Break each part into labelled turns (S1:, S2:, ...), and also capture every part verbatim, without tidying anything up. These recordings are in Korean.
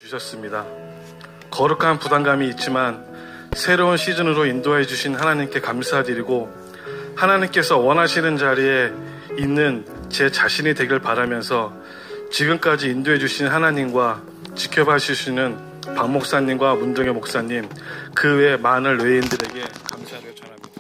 S1: 주셨습니다. 거룩한 부담감이 있지만 새로운 시즌으로 인도해 주신 하나님께 감사드리고 하나님께서 원하시는 자리에 있는 제 자신이 되길 바라면서 지금까지 인도해 주신 하나님과 지켜봐 주시는 박 목사님과 문동현 목사님, 그 외 많은 외인들에게 감사를 전합니다.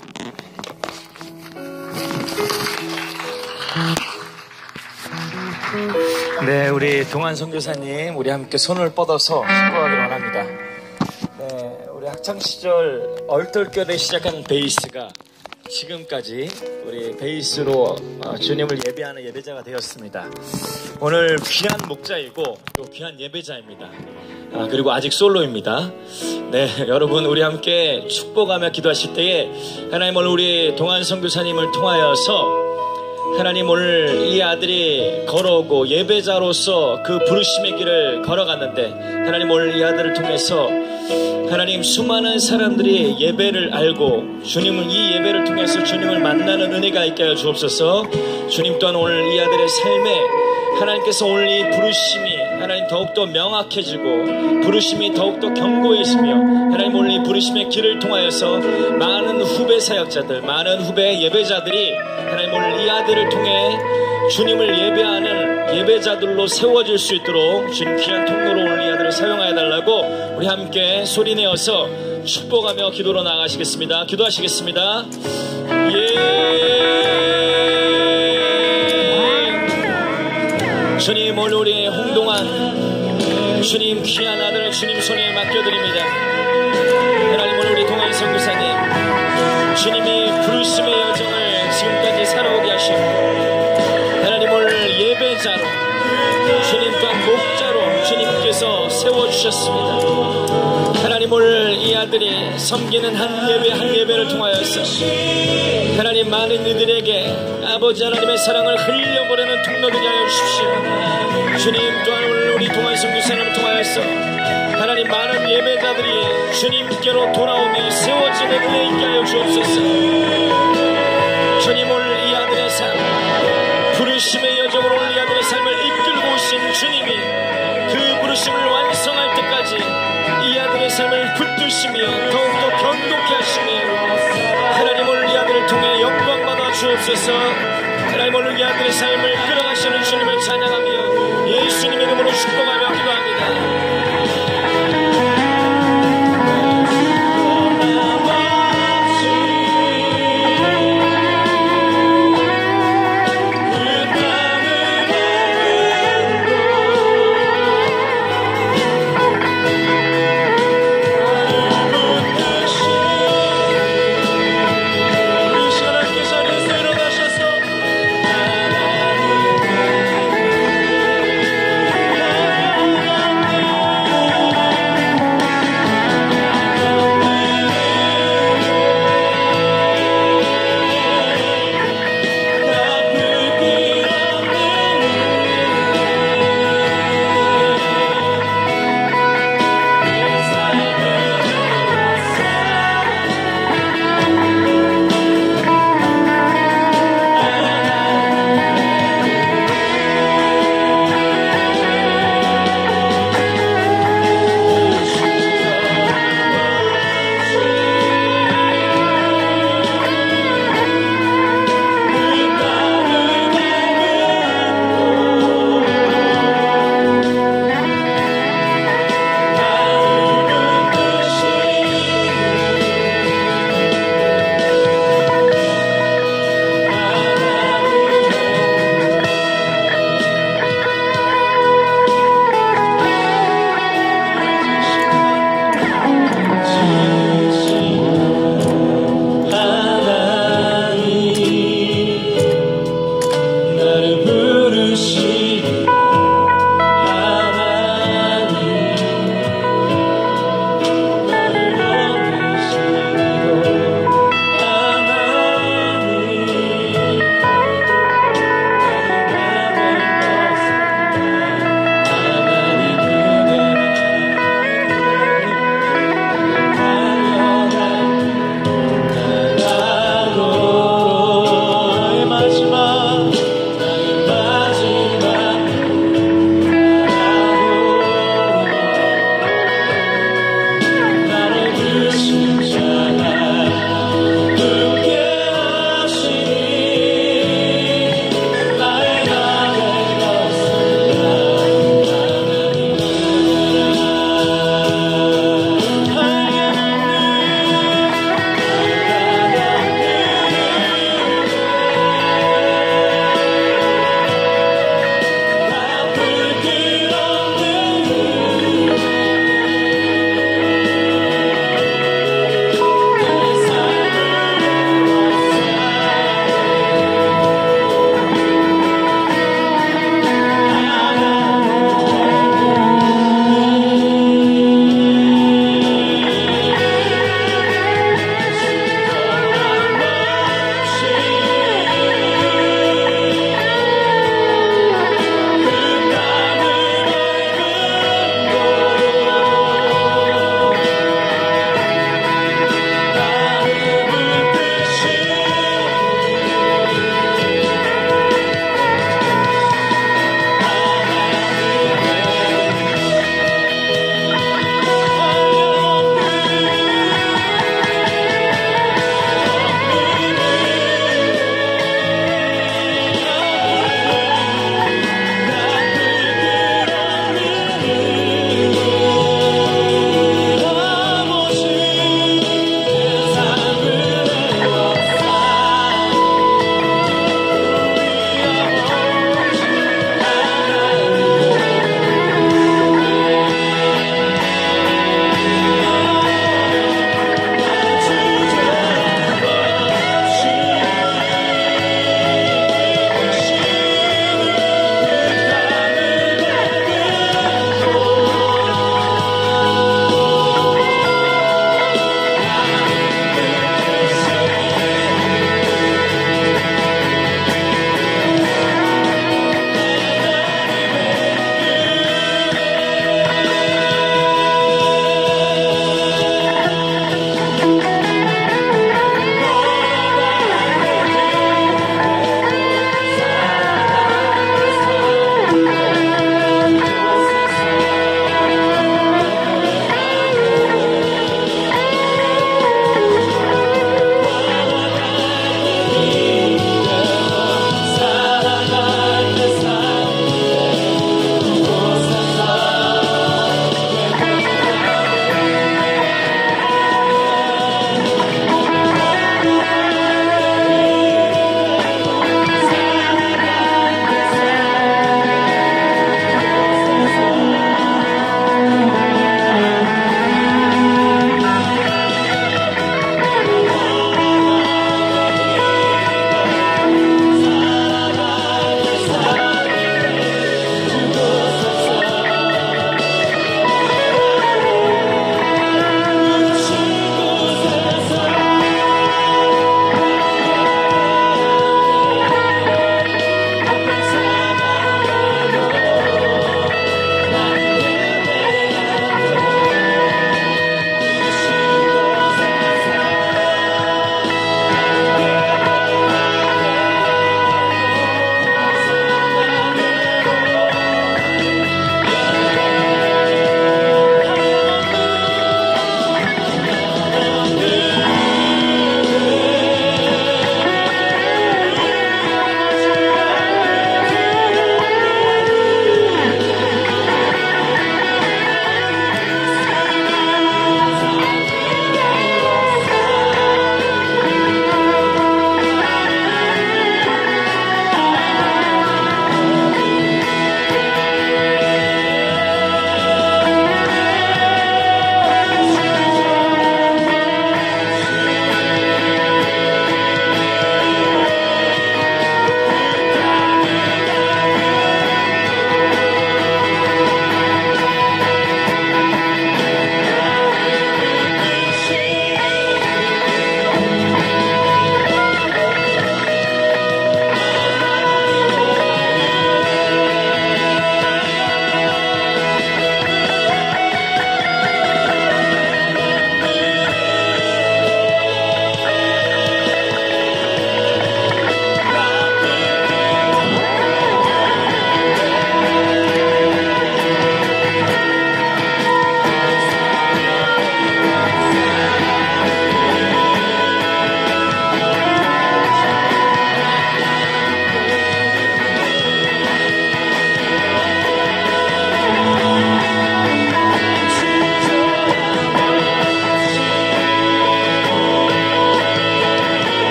S2: 네, 우리 동안 선교사님, 우리 함께 손을 뻗어서 축복하기를 원합니다. 네, 우리 학창시절 얼떨결에 시작한 베이스가 지금까지 우리 베이스로 주님을 예배하는 예배자가 되었습니다. 오늘 귀한 목자이고 또 귀한 예배자입니다. 아, 그리고 아직 솔로입니다. 네, 여러분 우리 함께 축복하며 기도하실 때에 하나님 오늘 우리 동안 선교사님을 통하여서 하나님 오늘 이 아들이 걸어오고 예배자로서 그 부르심의 길을 걸어갔는데 하나님 오늘 이 아들을 통해서 하나님 수많은 사람들이 예배를 알고 주님은 이 예배를 통해서 주님을 만나는 은혜가 있게 하여 주옵소서. 주님 또한 오늘 이 아들의 삶에 하나님께서 오늘 이 부르심이 하나님 더욱더 명확해지고 부르심이 더욱더 견고해지며 하나님 오늘 이 부르심의 길을 통하여서 많은 후배 사역자들, 많은 후배 예배자들이 하나님 오늘 이 아들을 통해 주님을 예배하는 예배자들로 세워질 수 있도록 주님 귀한 통로로 오늘 이 아들을 사용하여 달라고 우리 함께 소리내어서 축복하며 기도로 나가시겠습니다. 기도하시겠습니다. 예. 주님 오늘 우리 홍동안 주님 귀한 아들을 주님 손에 맡겨드립니다. 하나님 오늘 우리 동안 선교사님 주님이 부르심의 여정을 지금까지 살아오게 하시고 하나님 오늘 예배자로 주님 또한 목자로 주님께서 세워주셨습니다. 하나님 오늘 이 아들이 섬기는 한 예배 한 예배를 통하여서 하나님 많은 이들에게 아버지 하나님의 사랑을 흘려보내는 통로되게 하여 주십시오. 주님 또한 오늘 우리 동안 선교사님을 통하여서 하나님 많은 예배자들이 주님께로 돌아오며 세워지는 은혜 있게 하여 주옵소서. 주님 오늘 이 아들의 삶 부르심의 여정으로 오늘 이 아들의 삶을 이끌고 오신 주님이 그 부르심을 완성할 때까지 이 아들의 삶을 붙드시며 더욱더 견고케 하시며 하나님 오늘 이 아들을 통해 영광 받아 주옵소서. 하나님 오늘 이 아들의 삶을 끌어가시는 주님을 찬양하며 예수님의 이름으로 축복하며 기도합니다.
S3: 나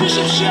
S2: 주십시오.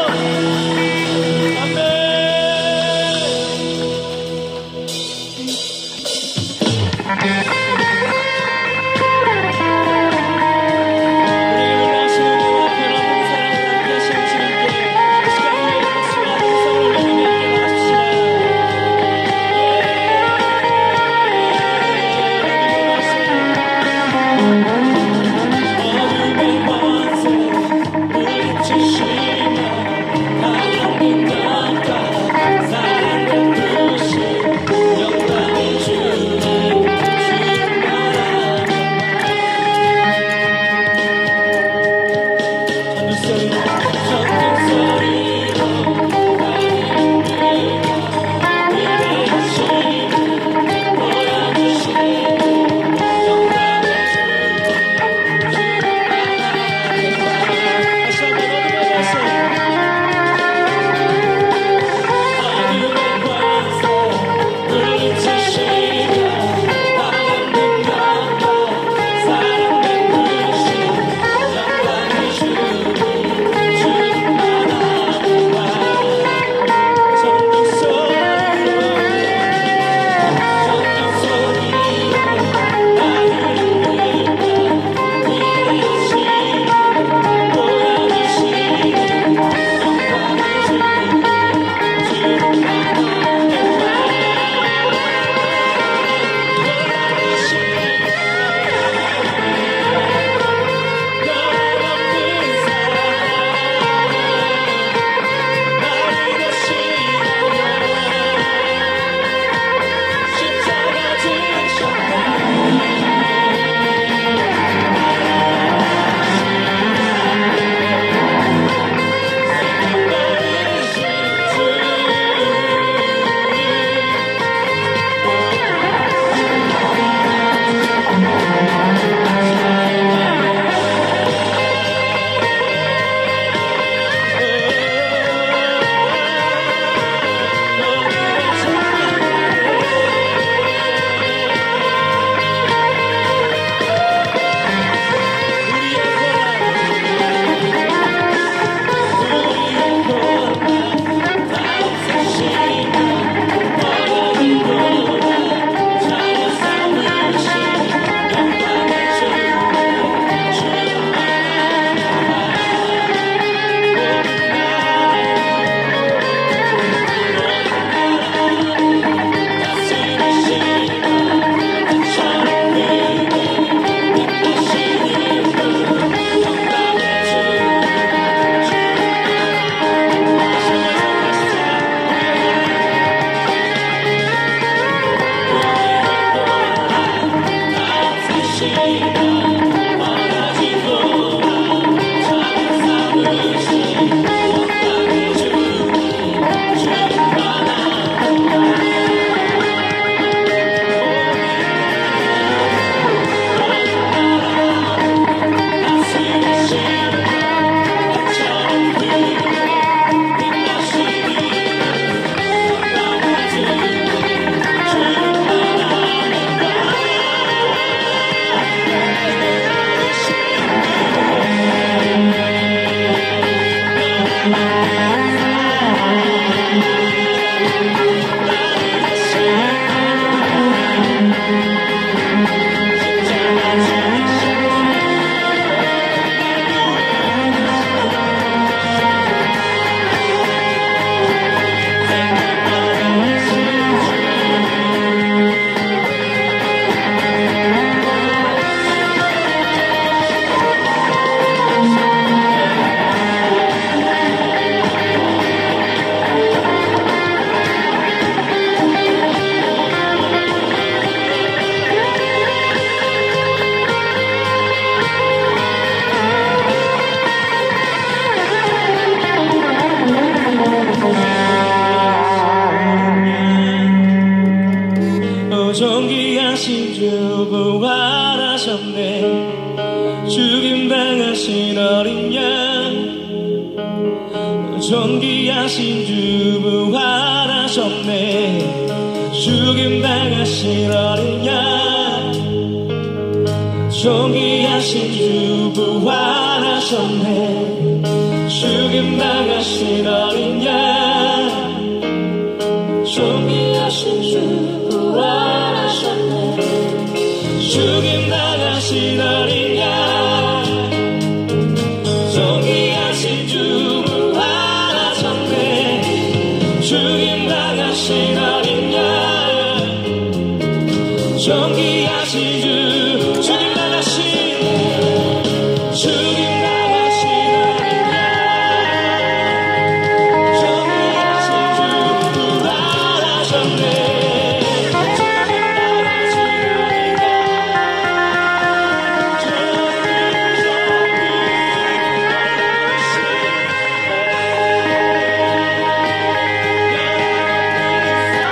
S3: 존귀하신 주 부활하셨네. 죽임당하신 어린 양, 존귀하신 주 부활하셨네. 죽임당하신 어린 양, 존귀하신 주 부활하셨네. 죽임 죽임당하신 어린 양 존귀하신 주 부활하셨네 죽임당하신 어린 양 존귀하신 주 부활하셨네 죽임당하신 어린 양 존귀하신 주 죽임당하신 죽임당하신 어린 양 존귀하신 주 부활하셨네 죽임당하신 어린 양 존귀하신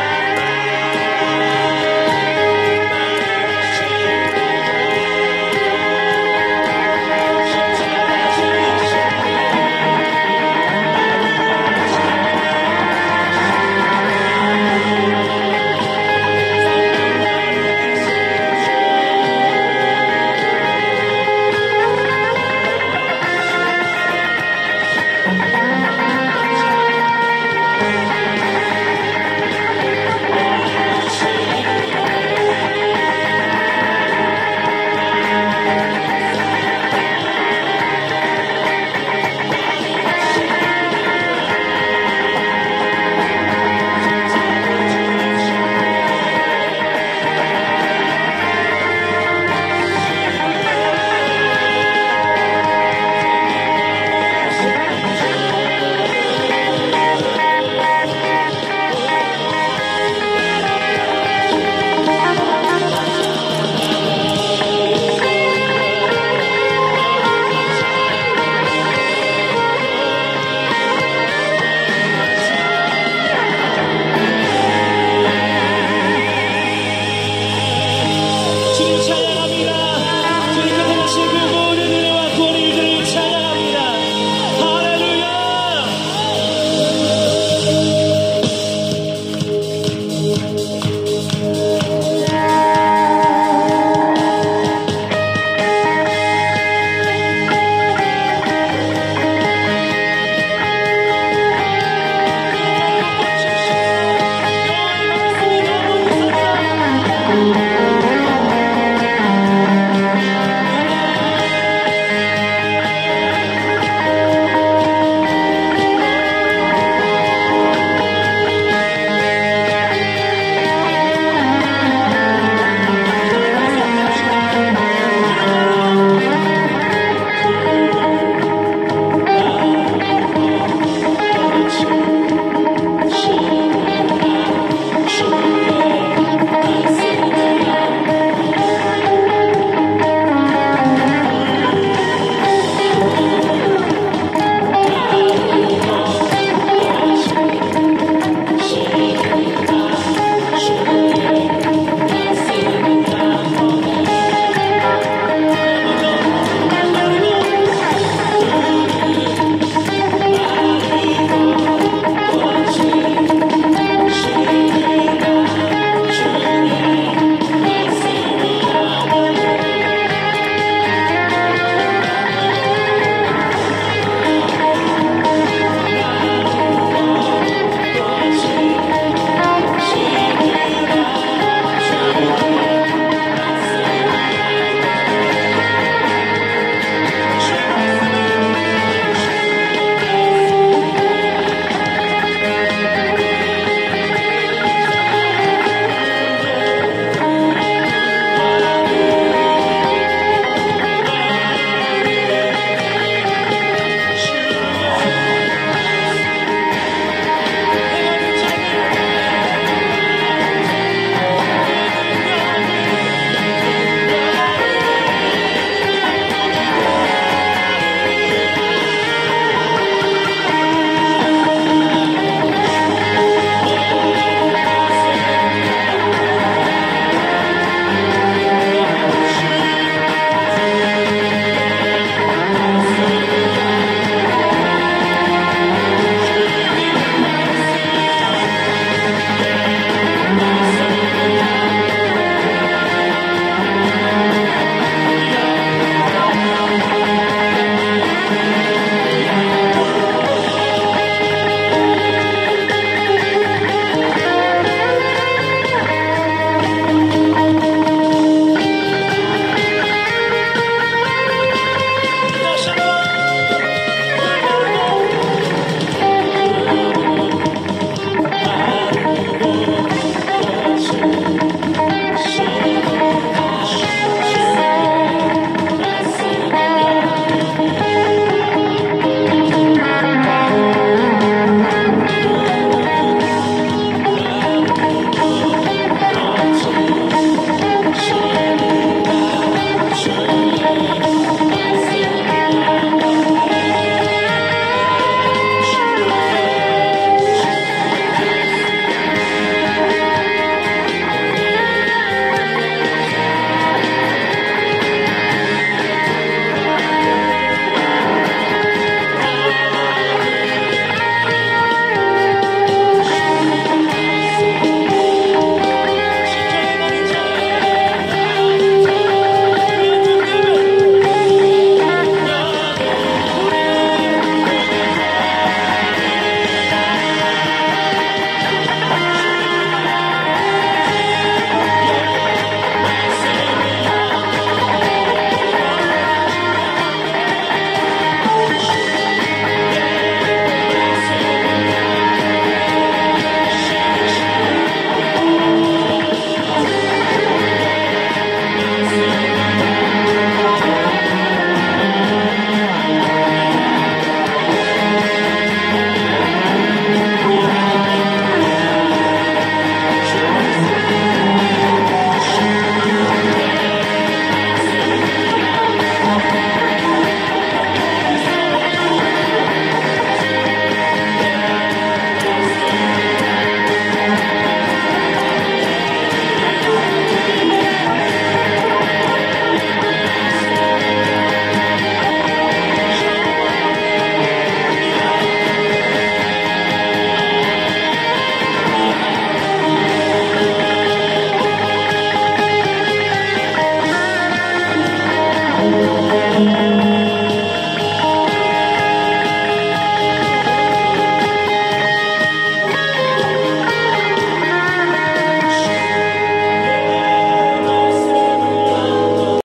S3: 주님